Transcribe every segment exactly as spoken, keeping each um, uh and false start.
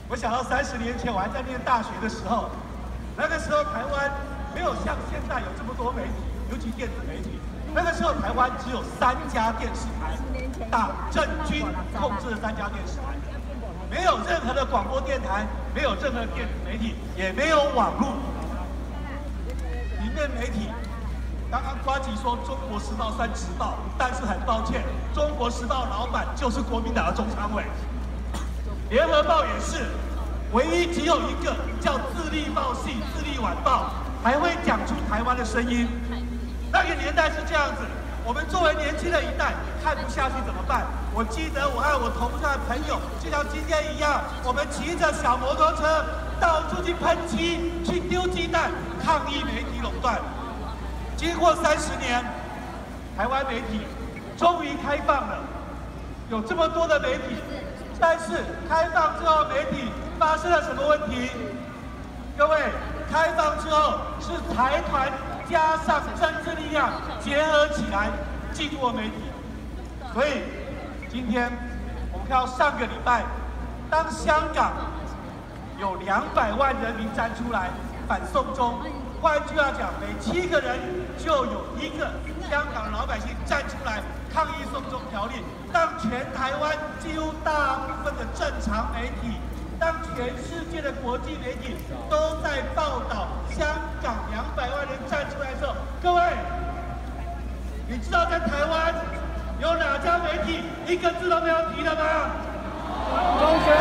我想到三十年前我还在念大学的时候，那个时候台湾没有像现在有这么多媒体，尤其电子媒体。那个时候台湾只有三家电视台，大政军控制的三家电视台，没有任何的广播电台，没有任何电子媒体，也没有网络。平面媒体，刚刚呱吉说《中国时报》算迟报，但是很抱歉，《中国时报》老板就是国民党的中常委。联合报也是，唯一只有一个叫自立报系、自立晚报，还会讲出台湾的声音。那个年代是这样子，我们作为年轻的一代，看不下去怎么办？我记得我和我同上的朋友，就像今天一样，我们骑着小摩托车到处去喷漆、去丢鸡蛋，抗议媒体垄断。经过三十年，台湾媒体终于开放了，有这么多的媒体。但是开放之后，媒体发生了什么问题？各位，开放之后是财团加上政治力量结合起来进入媒体，所以今天我们看到上个礼拜，当香港有两百万人民站出来反送中，换句话讲，每七个人就有一个香港老百姓站出来抗议送中条例。当全台湾几乎大部分的正常媒体，当全世界的国际媒体都在报道香港两百万人站出来的时候，各位，你知道在台湾有哪家媒体一个字都没有提的吗？ 中学。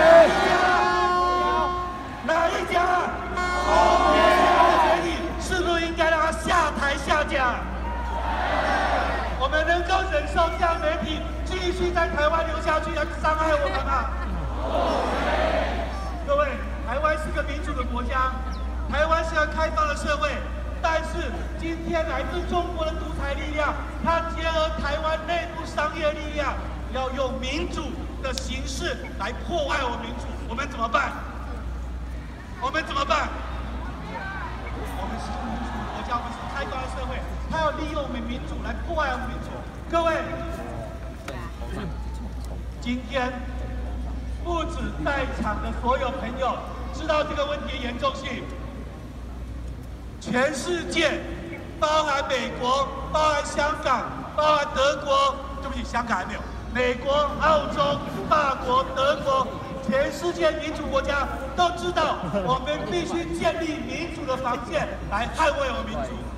哪一家？中学媒体是不是应该让他下台下架？我们能够忍受这样媒体继续在台湾留下去，来伤害我们吗？各位，台湾是个民主的国家，台湾是个开放的社会，但是今天来自中国的独裁力量，它结合台湾内部商业力量，要用民主的形式来破坏我们民主，我们怎么办？我们怎么办？我们是民主的国家，我们是开放的社会，它要利用我们民主来破坏我们民主。各位，今天不止在场的所有朋友知道这个问题的严重性，全世界，包含美国、包含香港、包含德国，对不起，香港还没有，美国、澳洲、法国、德国。全世界民主国家都知道，我们必须建立民主的防线来捍卫我们民主。